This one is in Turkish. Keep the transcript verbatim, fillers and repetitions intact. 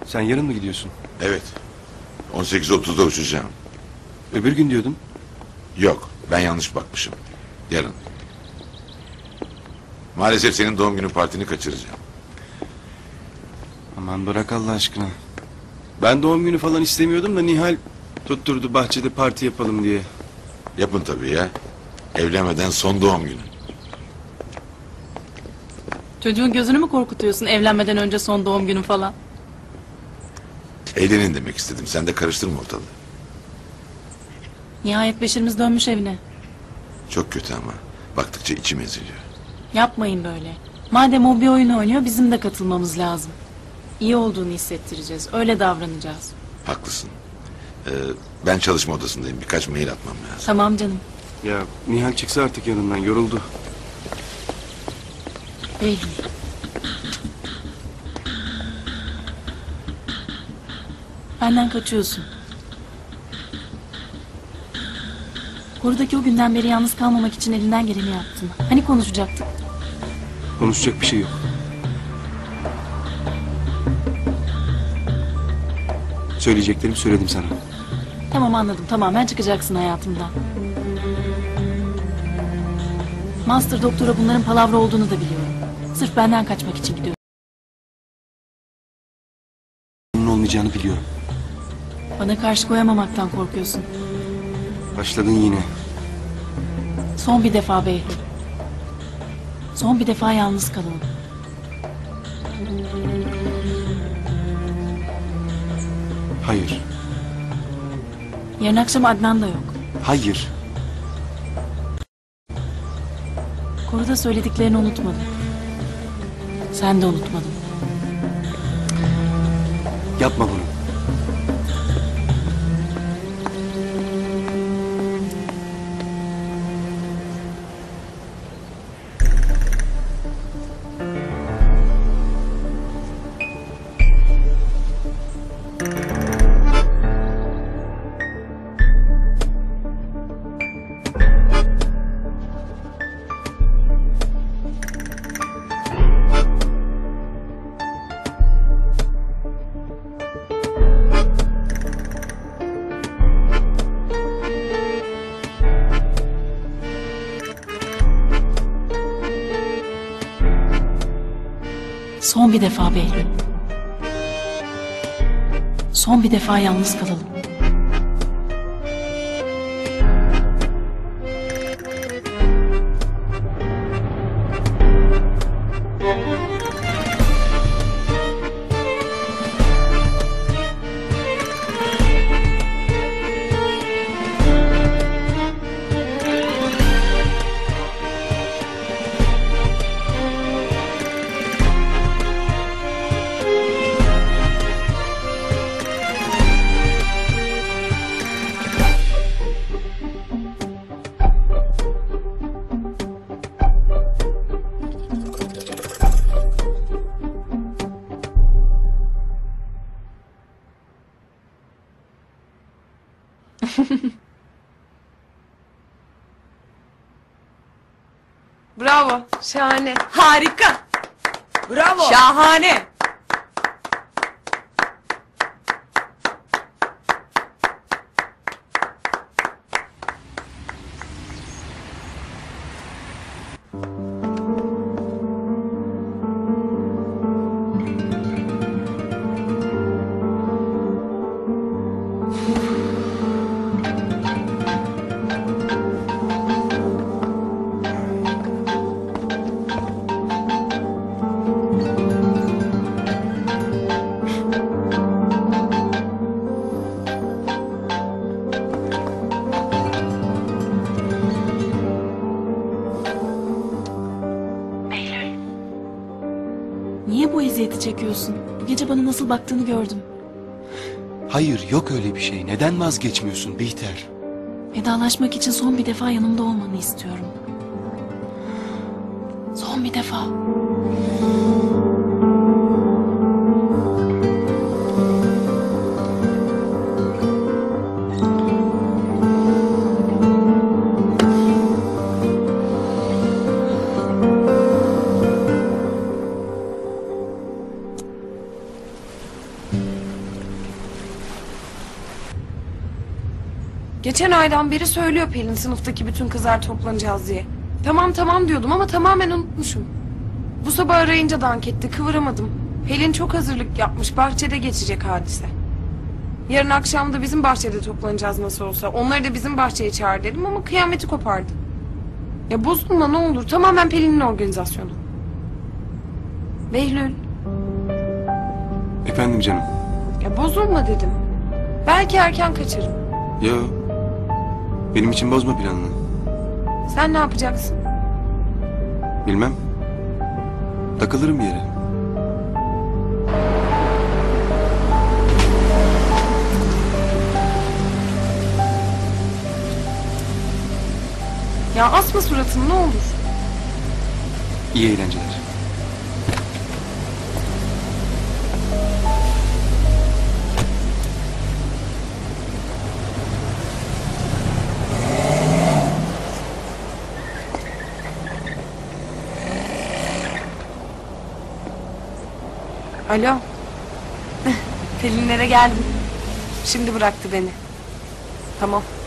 Sen yarın mı gidiyorsun? Evet. on sekiz otuzda uçacağım. Öbür gün diyordun. Yok, ben yanlış bakmışım. Yarın. Maalesef senin doğum günü partini kaçıracağım. Aman bırak Allah aşkına. Ben doğum günü falan istemiyordum da Nihal tutturdu bahçede parti yapalım diye. Yapın tabii ya. Evlenmeden son doğum günü. Çocuğun gözünü mü korkutuyorsun evlenmeden önce son doğum günü falan? Eğlenin demek istedim. Sen de karıştırma ortalığı. Nihayet Beşir'imiz dönmüş evine. Çok kötü ama. Baktıkça içim eziliyor. Yapmayın böyle. Madem o bir oyun oynuyor bizim de katılmamız lazım. İyi olduğunu hissettireceğiz. Öyle davranacağız. Haklısın. Ee, ben çalışma odasındayım. Birkaç mail atmam lazım. Tamam canım. Ya Nihal çıksa artık yanından, yoruldu. Behlül. Benden kaçıyorsun. Korudaki o günden beri yalnız kalmamak için elinden geleni yaptın. Hani konuşacaktık? Konuşacak bir şey yok. Söyleyeceklerimi söyledim sana. Tamam anladım. Tamamen çıkacaksın hayatımdan. Master doktora bunların palavra olduğunu da biliyorum. Sırf benden kaçmak için gidiyorum. Bunun olmayacağını biliyorum. Bana karşı koyamamaktan korkuyorsun. Başladın yine. Son bir defa Behlül. Son bir defa yalnız kalalım. Hayır. Yarın akşam Adnan da yok. Hayır. Koruda söylediklerini unutmadım. Sen de unutmadın. Yapma bunu. Son bir defa Behlül. Son bir defa yalnız kalalım. Bravo, şahane. Harika. Bravo. Şahane. Niye bu eziyeti çekiyorsun? Bu gece bana nasıl baktığını gördüm. Hayır, yok öyle bir şey. Neden vazgeçmiyorsun Bihter? Vedalaşmak için son bir defa yanımda olmanı istiyorum. Son bir defa. Geçen aydan beri söylüyor Pelin sınıftaki bütün kızlar toplanacağız diye. Tamam tamam diyordum ama tamamen unutmuşum. Bu sabah arayınca dank etti, kıvıramadım. Pelin çok hazırlık yapmış, bahçede geçecek hadise. Yarın akşam da bizim bahçede toplanacağız nasıl olsa. Onları da bizim bahçeye çağır dedim ama kıyameti kopardı. Ya bozulma ne olur, tamamen Pelin'in organizasyonu. Behlül, Efendim canım. ya bozulma dedim. Belki erken kaçarım. Yo. Benim için bozma planını. Sen ne yapacaksın? Bilmem. Takılırım bir yere. Ya asma suratını ne olur. İyi eğlenceler. Alo. Pelinlere geldim. Şimdi bıraktı beni. Tamam.